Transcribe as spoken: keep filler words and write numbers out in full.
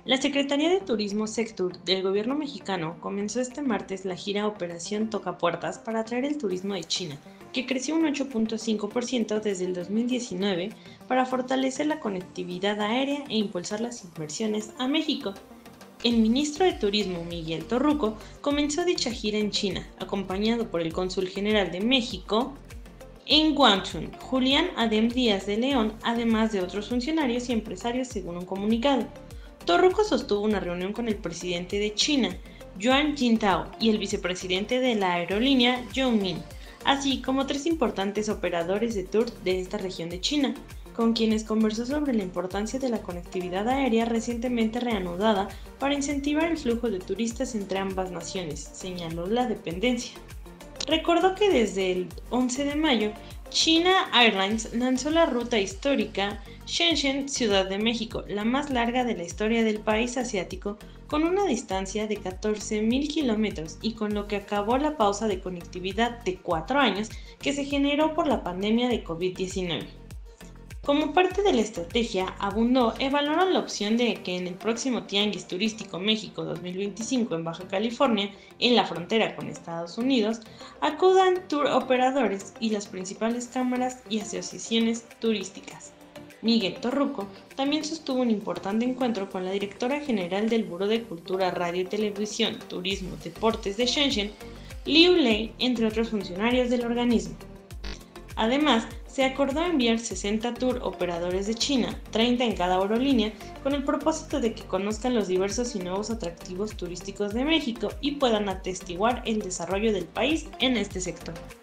La Secretaría de Turismo Sectur del gobierno mexicano comenzó este martes la gira Operación Tocapuertas para atraer el turismo de China, que creció un ocho punto cinco por ciento desde el dos mil diecinueve para fortalecer la conectividad aérea e impulsar las inversiones a México. El ministro de Turismo, Miguel Torruco, comenzó dicha gira en China, acompañado por el cónsul general de México en Guangzhou, Julián Adem Díaz de León, además de otros funcionarios y empresarios, según un comunicado. Torruco sostuvo una reunión con el presidente de China, Yuan Jintao, y el vicepresidente de la aerolínea, Zhou Min, así como tres importantes operadores de tour de esta región de China, con quienes conversó sobre la importancia de la conectividad aérea recientemente reanudada para incentivar el flujo de turistas entre ambas naciones, señaló la dependencia. Recordó que desde el once de mayo, China Airlines lanzó la ruta histórica Shenzhen-Ciudad de México, la más larga de la historia del país asiático, con una distancia de catorce mil kilómetros y con lo que acabó la pausa de conectividad de cuatro años que se generó por la pandemia de COVID diecinueve. Como parte de la estrategia, abundó e valoró la opción de que en el próximo Tianguis Turístico México dos mil veinticinco en Baja California, en la frontera con Estados Unidos, acudan tour operadores y las principales cámaras y asociaciones turísticas. Miguel Torruco también sostuvo un importante encuentro con la directora general del Buró de Cultura, Radio y Televisión, Turismo, Deportes de Shenzhen, Liu Lei, entre otros funcionarios del organismo. Además, se acordó enviar sesenta tour operadores de China, treinta en cada aerolínea, con el propósito de que conozcan los diversos y nuevos atractivos turísticos de México y puedan atestiguar el desarrollo del país en este sector.